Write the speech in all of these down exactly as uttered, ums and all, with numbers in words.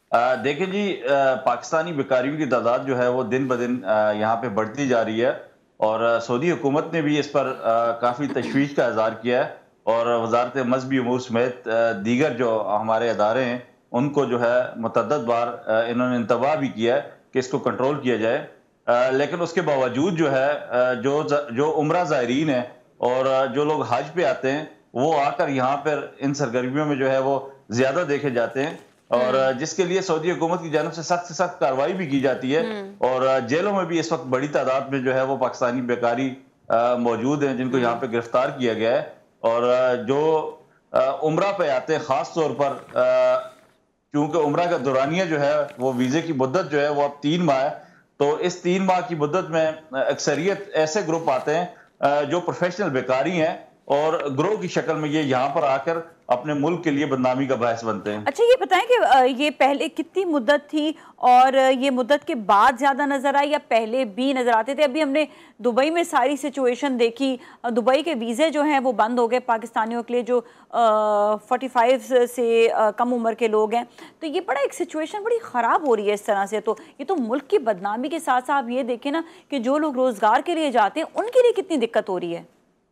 देखें जी, अ, पाकिस्तानी बेकारियों की तादाद जो है वो दिन ब दिन अ, यहाँ पे बढ़ती जा रही है और अ, सऊदी हुकूमत ने भी इस पर अ, काफ़ी तशवीश का इज़हार किया है और वज़ारत मज़हबी उमूर समेत अ, दीगर जो हमारे इदारे हैं, उनको जो है मुतअद्दिद बार अ, इन्होंने इंतबाह भी किया है कि इसको कंट्रोल किया जाए। अ, लेकिन उसके बावजूद जो है अ, जो ज जो उम्रा ज़ायरीन हैं और अ, जो लोग हज पे आते हैं, वो आकर यहाँ पर इन सरगर्मियों में जो है वो ज़्यादा देखे जाते हैं। और हुँ, जिसके लिए सऊदी हुकूमत की जानिब से सख्त से सख्त कार्रवाई भी की जाती है हुँ, और जेलों में भी इस वक्त बड़ी तादाद में जो है वो पाकिस्तानी बेकारी अ, मौजूद हैं जिनको यहाँ हुँ। पे गिरफ्तार किया गया है। और अ, जो अ, उम्रा पे आते हैं खास तौर पर, अ, क्योंकि उम्रा का दौरानिया जो है वो वीजे की मुद्दत जो है वो अब तीन माह है। तो इस तीन माह की मुद्दत में अ, अक्सरियत ऐसे ग्रुप आते हैं अ, जो प्रोफेशनल बेकारी हैं और ग्रोह की शक्ल में ये यहाँ पर आकर अपने मुल्क के लिए बदनामी का बायस बनते हैं। अच्छा ये बताएं कि अ, ये पहले कितनी मुद्दत थी और अ, ये मुद्दत के बाद ज़्यादा नज़र आई या पहले भी नज़र आते थे? अभी हमने दुबई में सारी सिचुएशन देखी। अ, दुबई के वीज़े जो हैं वो बंद हो गए पाकिस्तानियों के लिए जो फोर्टी फाइव से अ, कम उम्र के लोग हैं। तो ये बड़ा एक सिचुएशन बड़ी ख़राब हो रही है इस तरह से। तो ये तो मुल्क की बदनामी के साथ साथ आप ये देखें ना कि जो लोग रोज़गार के लिए जाते हैं उनके लिए कितनी दिक्कत हो रही है।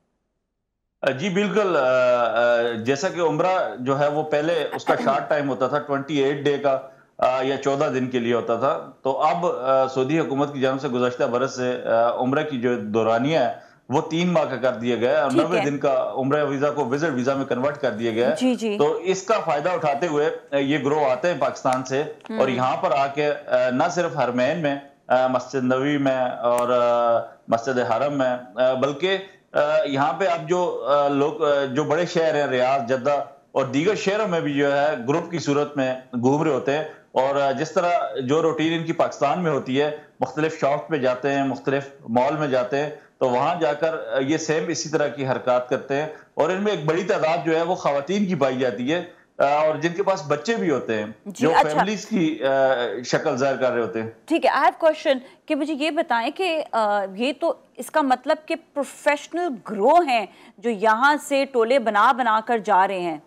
अ, जी बिल्कुल। अ, अ, जैसा कि उम्रा जो है वो पहले उसका शार्ट टाइम होता था, अट्ठाईस डे का अ, या चौदह दिन के लिए होता था। तो अब अ, सऊदी हुकूमत की जानिब से गुज़श्ता बरस से अ, उम्रा की जो दौरानिया है वो तीन माह का कर दिया गया है और ठीक नब्बे है। दिन का उम्रा वीज़ा को विज़िट वीज़ा में कन्वर्ट कर दिया गया है। जी जी। तो इसका फ़ायदा उठाते हुए अ, ये ग्रोह आते हैं पाकिस्तान से और हम्म। यहाँ पर आके अ, न सिर्फ हरमैन में, अ, मस्जिद नबवी में और अ, मस्जिद हरम में, अ, बल्कि अ, यहाँ पे अब जो अ, लोग अ, जो बड़े शहर हैं रियाद, जद्दा और दीगर शहरों में भी जो है ग्रुप की सूरत में घूम रहे होते हैं और अ, जिस तरह जो रूटीन इनकी पाकिस्तान में होती है, मुख्तलिफ शॉप पे जाते हैं, मुख्तलिफ मॉल में जाते हैं, तो वहां जाकर अ, ये सेम इसी तरह की हरकत करते हैं और इनमें एक बड़ी तादाद जो है वो खवातीन की पाई जाती है अ, और जिनके पास बच्चे भी होते हैं, जी जो अच्छा। फैमिलीज की अ, शक्ल ज़ाहिर कर रहे होते हैं। ठीक है, आई हैव क्वेश्चन कि मुझे ये बताएं कि अ, ये तो इसका मतलब कि प्रोफेशनल ग्रो हैं जो यहाँ से टोले बना बना कर जा रहे हैं।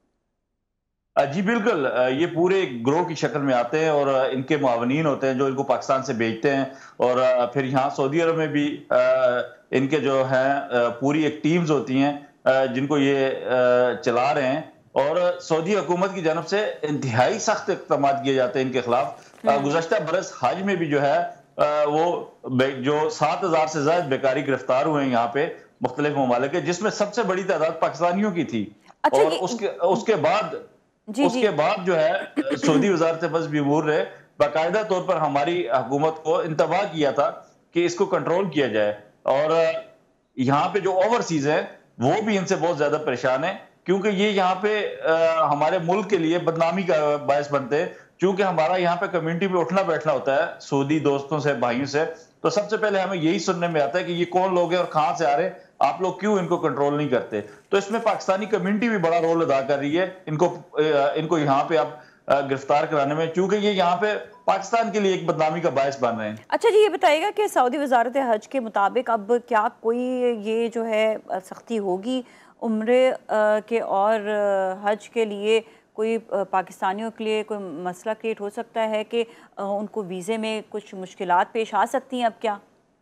अ, जी बिल्कुल। अ, ये पूरे ग्रोह की शक्ल में आते हैं और अ, इनके मुआवनीन होते हैं जो इनको पाकिस्तान से भेजते हैं और अ, फिर यहाँ सऊदी अरब में भी अ, इनके जो हैं अ, पूरी एक टीम्स होती हैं अ, जिनको ये अ, चला रहे हैं और सऊदी हुकूमत की जानब से इंतहाई सख्त इक़दाम किए जाते हैं इनके खिलाफ। अ, हम्म। गुज़श्ता बरस हज में भी जो है अ, वो बे- जो सात हजार से ज्यादा बेकारी गिरफ्तार हुए हैं यहाँ पे मुख्तलिफ ममालिक के, जिसमें सबसे बड़ी तादाद पाकिस्तानियों की थी। अच्छा और ये उसके उसके बाद जी जी। उसके बाद जो है अ, सऊदी वज़ारत मज़हबी अमूर ने बाकायदा तौर पर हमारी हुकूमत को इंतबाह किया था कि इसको कंट्रोल किया जाए और अ, यहाँ पे जो ओवरसीज हैं वो भी इनसे बहुत ज्यादा परेशान है क्योंकि ये यहाँ पे अ, हमारे मुल्क के लिए बदनामी का बायस बनते हैं। क्योंकि हमारा यहाँ पे कम्युनिटी में उठना बैठना होता है सऊदी दोस्तों से, भाइयों से, तो सबसे पहले हमें यही सुनने में आता है कि ये कौन लोग हैं और कहाँ से आ रहे हैं, आप लोग क्यों इनको कंट्रोल नहीं करते। तो इसमें पाकिस्तानी कम्युनिटी भी बड़ा रोल अदा कर रही है इनको अ, इनको यहाँ पे अब अ, गिरफ्तार कराने में, क्योंकि ये यहाँ पे पाकिस्तान के लिए एक बदनामी का बायस बन रहे हैं। अच्छा जी ये बताइएगा कि सऊदी वजारत हज के मुताबिक अब क्या कोई ये जो है अ, सख्ती होगी उम्रे अ, के और अ, हज के लिए कोई अ, पाकिस्तानियों के लिए कोई मसला क्रिएट हो सकता है कि अ, उनको वीज़े में कुछ मुश्किलात पेश आ सकती हैं अब क्या?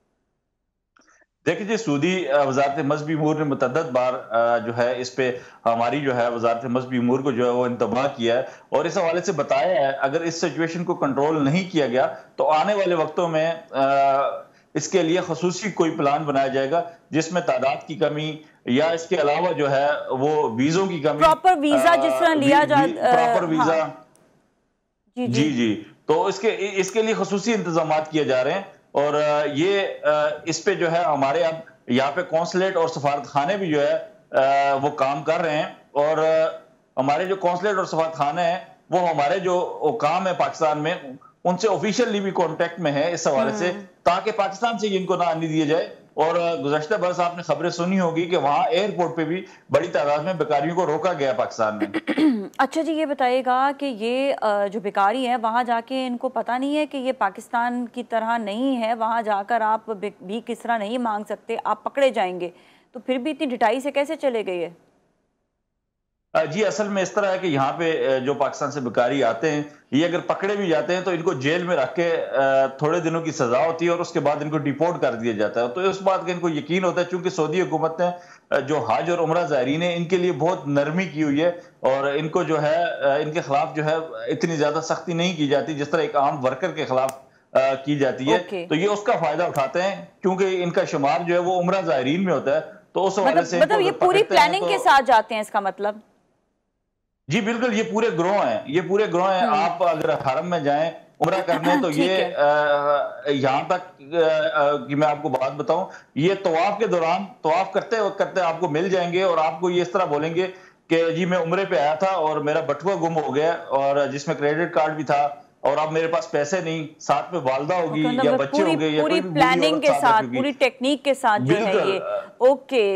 देखिए जी, सऊदी अ, वज़ारत मज़हबी अमूर ने मुतअद्दिद बार अ, जो है इस पे हमारी जो है वज़ारत मज़हबी अमूर को जो है वो इंतबाह किया है और इस हवाले से बताया है अगर इस सिचुएशन को कंट्रोल नहीं किया गया तो आने वाले वक्तों में अ, इसके लिए खसूसी कोई प्लान बनाया जाएगा जिसमें तादाद की कमी या इसके अलावा जो है वो वीज़ों की कमी, प्रॉपर वीज़ा जिस तरह वी, लिया जा वी, प्रॉपर अ, हाँ। वीज़ा। जी जी। जी, जी। तो इसके इसके लिए खसूसी इंतज़ामात किए जा रहे हैं और अ, ये अ, इस पे जो है हमारे अब यहाँ पे कौंसलेट और सफारत खाने भी जो है अ, वो काम कर रहे हैं और अ, हमारे जो कौंसलेट और सफारत खाने हैं, वो हमारे जो हुकाम है पाकिस्तान में, उनसे ऑफिशियली भी कॉन्टैक्ट में है इस हवाले से, हम्म। ताकि पाकिस्तान से इनको ना आने दिया जाए। और गुज़श्ता बरस आपने खबरें सुनी होगी कि वहाँ एयरपोर्ट पे भी बड़ी तादाद में बेकारियों को रोका गया पाकिस्तान में। अच्छा जी ये बताइएगा कि ये अ, जो भिखारी हैं वहाँ जाके इनको पता नहीं है कि ये पाकिस्तान की तरह नहीं है, वहाँ जाकर आप भी किस तरह नहीं मांग सकते, आप पकड़े जाएंगे, तो फिर भी इतनी ढिठाई से कैसे चले गए ये? جی اصل میں اس طرح ہے کہ یہاں پہ جو پاکستان سے بیکاری آتے ہیں یہ اگر پکڑے بھی جاتے ہیں تو ان کو جیل میں رکھ کے تھوڑے دنوں کی سزا ہوتی ہے اور اس کے بعد ان کو ڈیپورٹ کر دیا جاتا ہے. تو اس بات کا ان کو یقین ہوتا ہے چونکہ سعودی حکومت نے جو حج اور عمرہ زائرین ہیں ان کے لیے بہت نرمی کی ہوئی ہے اور ان کو جو ہے ان کے خلاف جو ہے اتنی زیادہ سختی نہیں کی جاتی جس طرح ایک عام ورکر کے خلاف کی جاتی ہے. تو یہ اس کا فائدہ اٹھاتے ہیں کیونکہ ان کا شمار جو ہے وہ عمرہ زائرین میں ہوتا ہے. تو اس حوالے سے مطلب یہ پوری پلاننگ کے ساتھ جاتے ہیں اس کا مطلب؟ جی بالکل یہ پورے گروہ ہیں یہ پورے گروہ ہیں آپ اگر حرم میں جائیں عمرہ کرنے تو یہ یہاں تک کہ میں آپ کو بات بتاؤں یہ طواف کے دوران طواف کرتے کرتے آپ کو مل جائیں گے اور آپ کو یہ اس طرح بولیں گے کہ جی میں عمرے پہ آیا تھا اور میرا بٹوا گم ہو گیا اور جس میں کریڈٹ کارڈ بھی تھا اور اب میرے پاس پیسے نہیں ساتھ میں والدہ ہوگی یا بچے ہوں گے یا پوری پلاننگ کے ساتھ پوری ٹیکنیک کے ساتھ جو ہے یہ اوکے